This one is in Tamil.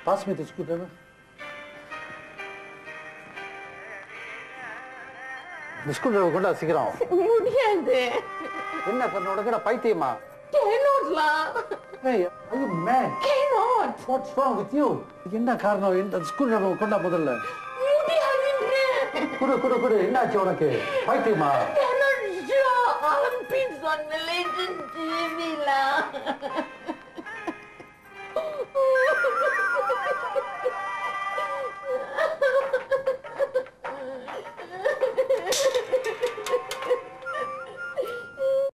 Pass me the screwdriver. The screwdriver கொண்டா சீக்கிரம். முடியாது. என்ன பண்ண உனக்கு பைத்தியமா? Cannot la. Hey, are you mad? Cannot. What's wrong with you? என்ன காரணம் இந்த screwdriver கொண்டா முதல்ல. முடியாது. குடு என்னாச்சு உனக்கு? பைத்தியமா? Cannot show. I'm pins on the legend TV la.